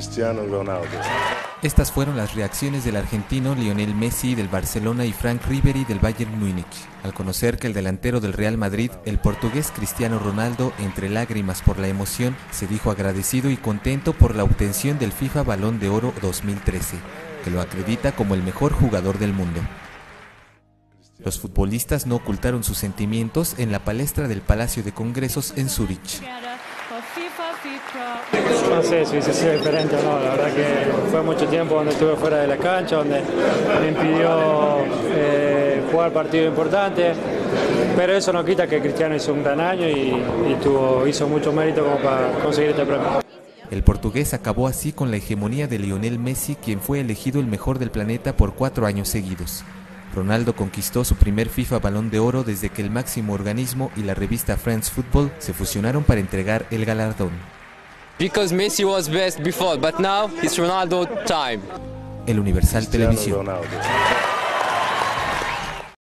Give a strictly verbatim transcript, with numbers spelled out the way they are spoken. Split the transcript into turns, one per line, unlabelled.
Cristiano Ronaldo.
Estas fueron las reacciones del argentino Lionel Messi del Barcelona y Frank Ribery del Bayern Múnich, al conocer que el delantero del Real Madrid, el portugués Cristiano Ronaldo, entre lágrimas por la emoción, se dijo agradecido y contento por la obtención del FIFA Balón de Oro dos mil trece, que lo acredita como el mejor jugador del mundo. Los futbolistas no ocultaron sus sentimientos en la palestra del Palacio de Congresos en Zúrich.
No sé si hubiese sido diferente o no, la verdad que fue mucho tiempo donde estuve fuera de la cancha, donde me impidió eh, jugar partidos importantes, pero eso no quita que Cristiano hizo un gran año y, y tuvo, hizo mucho mérito como para conseguir este premio.
El portugués acabó así con la hegemonía de Lionel Messi, quien fue elegido el mejor del planeta por cuatro años seguidos. Ronaldo conquistó su primer FIFA Balón de Oro desde que el máximo organismo y la revista France Football se fusionaron para entregar el galardón.
Because Messi was best before, but now it's Ronaldo time.
El Universal
Cristiano
Televisión.
Ronaldo.